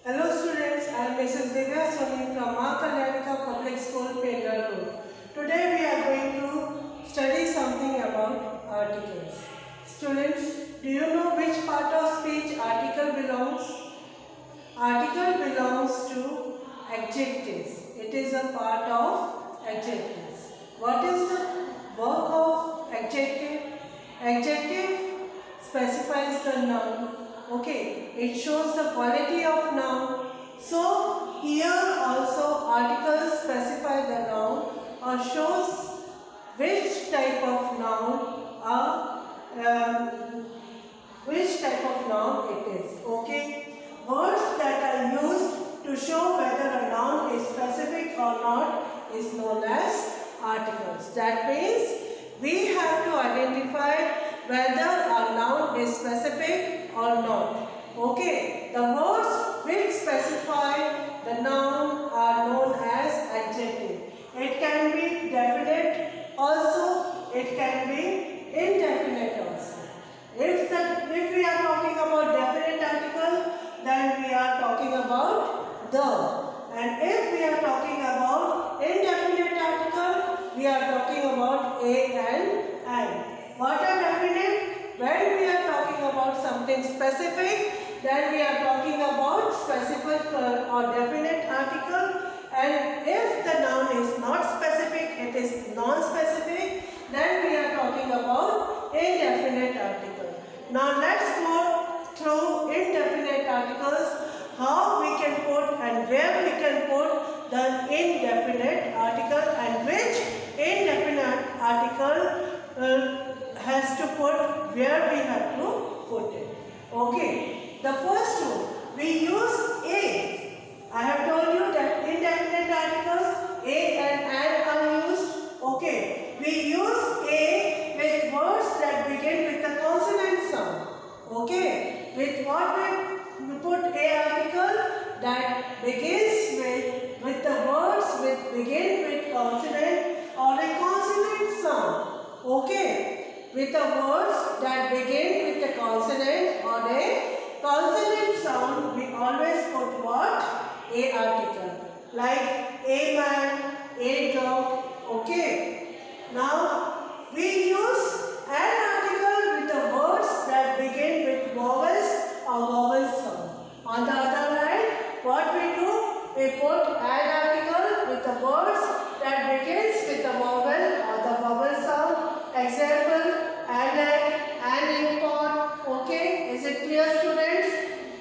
Hello students, I am Mrs. Divya Soni from Maa Kalyanika Public School, Pendra. Today we are going to study something about articles. Students, do you know which part of speech article belongs? Article belongs to adjectives. It is a part of adjectives. What is the work of adjective? Adjective specifies the noun. Okay, it shows the quality of noun. So here also articles specify the noun or shows which type of noun it is. Okay, words that are used to show whether a noun is specific or not is known as articles. That means we have to identify whether a noun is specific or not. Okay, the words which specify the noun are known as adjective. It can be definite also, it can be indefinite also. If we are talking about definite article, then we are talking about the. And if we are talking about indefinite article, we are talking about a and I. What are definite? When we are talking about something specific, then we are talking about specific or definite article. And if the noun is not specific, it is non-specific, then we are talking about indefinite article. Now let's go through indefinite articles, how we can put and where we can put the indefinite article and which indefinite article has to put where we have to put it. Okay, the first one, we use a. I have told you that indefinite articles a and an are used. Okay, we use a with words that begin with the consonant sound. Okay, with what we put a article that begins with the words which begin with consonant or a consonant sound. Okay, with the words that begin with the consonant or a consonant sound, we always put what? A article. Like a man, a dog. Okay. Now, we use an article with the words that begin with vowels or vowel sound. On the other hand, what we do? We put an article with the words that begins with the vowel or the vowel sound. Example, an import. Okay, is it clear, students?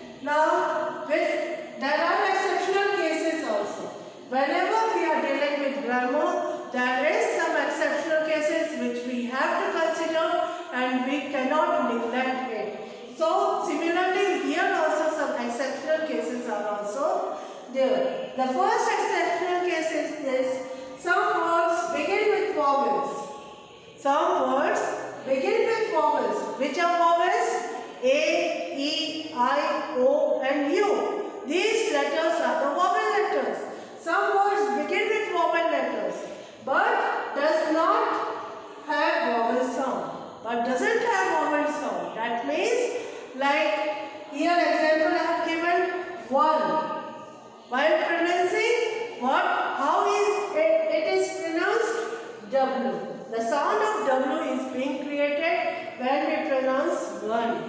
Now, there are exceptional cases also. Whenever we are dealing with grammar, there is some exceptional cases which we have to consider and we cannot neglect it. So, similarly, here also some exceptional cases are also there. The first exceptional case is this: some words begin with vowels. Some words begin with vowels. Which are vowels? A, E, I, O and U. These letters are the vowel letters. Some words begin with vowel letters but does not have vowel sound. But doesn't have vowel sound. That means, like here example I have given one. While pronouncing what? How is it is pronounced? W. The sound of W is being created when we pronounce one.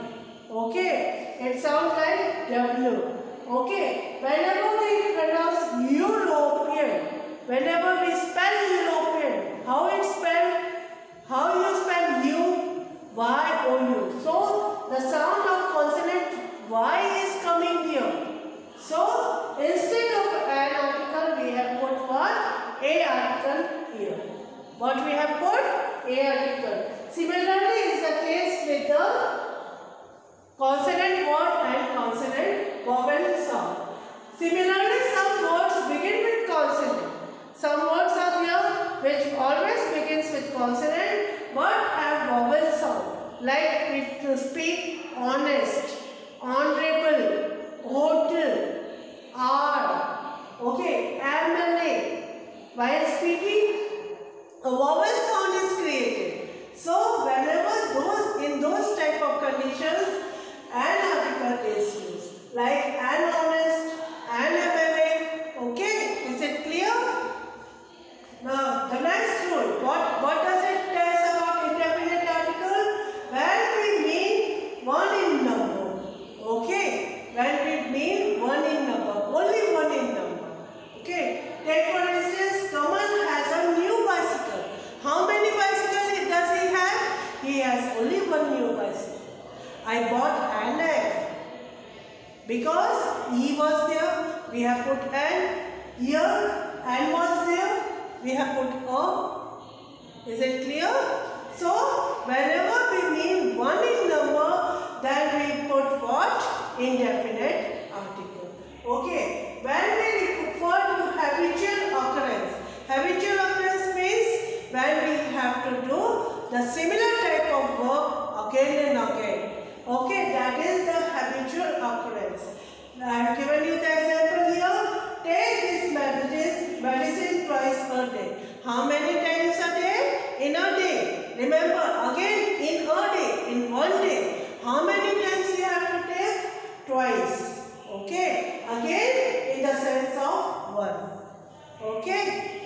Okay, it sounds like W. Okay, whenever we pronounce European, whenever we spell European, how it's spelled? How you spell U? Y-O-U. So, the sound of consonant Y is coming here. So, instead of an article, we have put what? A article here. What we have put? A article. Similarly, is the case with the consonant word and consonant vowel sound. Similarly, some words begin with consonant. Some words are there which always begins with consonant but have vowel sound. Like we speak honest, honorable, hotel, are. Okay, MLA. While speaking, a vowel sound is created. So whenever in those type of conditions, an article is used. Like an honest, mean one in number, only one in number. Okay. Take for instance, Kamal has a new bicycle. How many bicycles does he have? He has only one new bicycle. I bought an egg. Because E was there, we have put an. Here, and was there, we have put a. Is it clear? So, whenever we mean one in number, then we put what? Indefinite article. Okay. When we refer to habitual occurrence. Habitual occurrence means when we have to do the similar type of work again and again. Okay, that is the habitual occurrence. I have given you the example here. Take this medicine twice a day. How many times a day? In a day. Remember, again in a day, in one day. How many times you have to take? Twice. Okay. Again in the sense of one. Okay.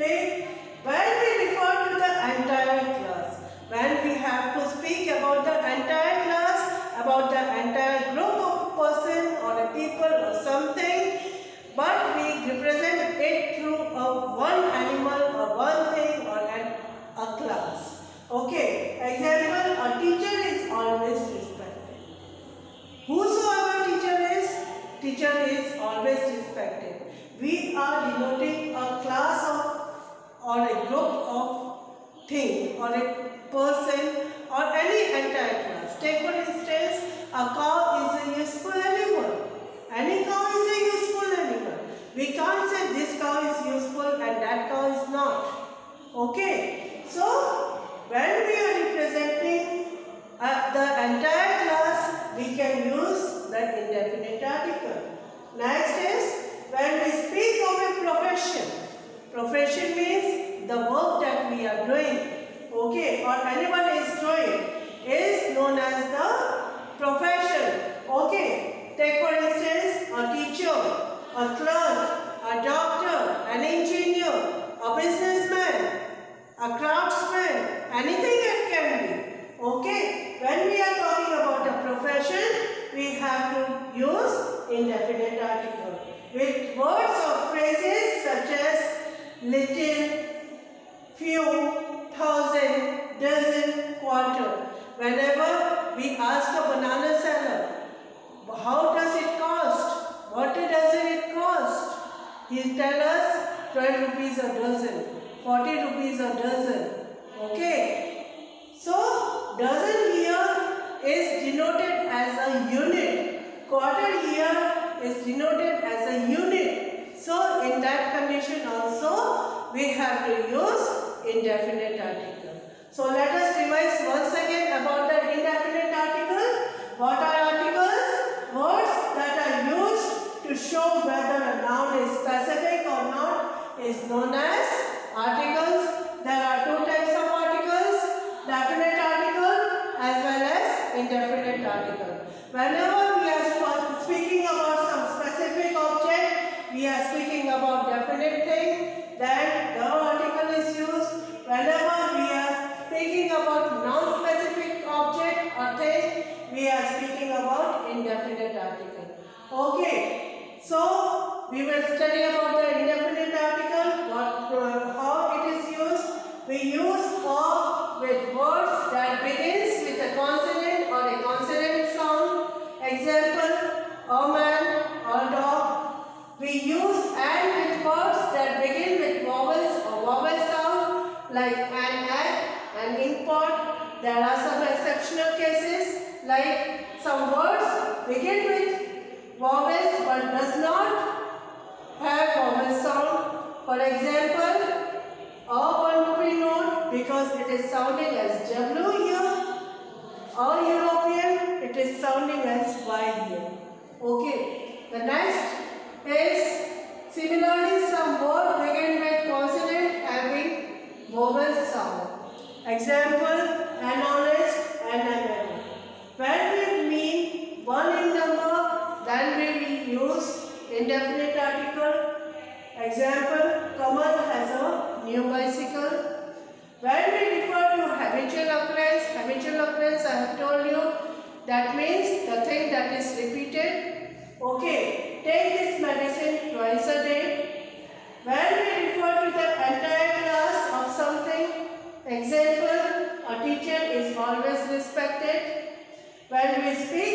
When we refer to the entire class, when we have to speak about the entire class, about the entire group of person or a people or something, but we represent it through one animal or one thing or a class. Okay. Example, a teacher is always respected. Whosoever teacher is always respected. We are denoting a class of or a group of thing or a person or any entire class. Take for instance, a cow is a useful animal. Any cow is a useful animal. We can't say this cow is useful and that cow is not. Okay. So, when we are representing the entire class, we can use the indefinite article. Next is when we speak of a profession. Profession means the work that we are doing, okay, or anyone is doing, is known as the profession. Okay. Take for instance, a teacher, a clerk, a doctor, an engineer, a businessman, a craftsman, anything it can be. Okay. When we are talking about a profession, we have to use indefinite article with words or phrases such as little, few, thousand, dozen, quarter. Whenever we ask a banana seller, how does it cost? What does it cost? He'll tell us 12 rupees a dozen, 40 rupees a dozen. Okay. So, dozen here is denoted as a unit. Quarter here is denoted as a unit. So, in that condition also, we have to use indefinite article. So, let us revise once again about the indefinite article. What are articles? Words that are used to show whether a noun is specific or not is known as articles. There are two types of articles, definite article as well as indefinite article. Whenever we are speaking about some specific object, we are speaking about definite thing, then the article is used. Whenever we are speaking about non-specific object or thing, we are speaking about indefinite article. Okay. So, we will study about the indefinite article, how it is used. We use for with words that begins with a consonant or a consonant sound. Example, a man or dog. We use and with words that begin with vowels or vowel sound like an egg, an import. There are some exceptional cases like some words begin with vowels but does not have vowel sound. For example, a 1 rupee note, because it is sounding as W here, or European, it is sounding as Y here. Okay. The next is similarly some word begin with consonant having vowel sound. Example, an honest and an error. When we mean one in number, then we will use indefinite article. Example, Kamal has a new bicycle. When we refer to habitual occurrence, I have told you, that means the thing that is repeated. Okay.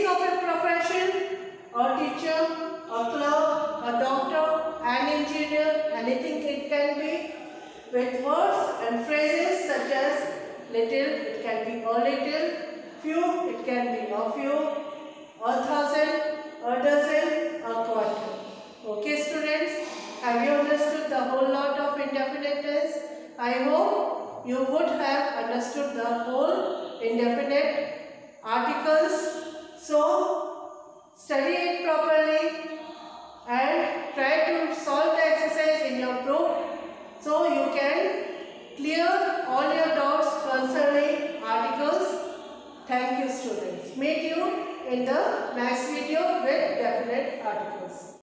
of a profession, a teacher, a clerk, a doctor, an engineer, anything it can be, with words and phrases such as little, it can be a little, few, it can be a few, 1,000, a dozen, a quarter. Okay students, have you understood the whole lot of indefinite tense? I hope you would have understood the whole indefinite articles. So, study it properly and try to solve the exercise in your book so you can clear all your doubts concerning articles. Thank you students. Meet you in the next video with definite articles.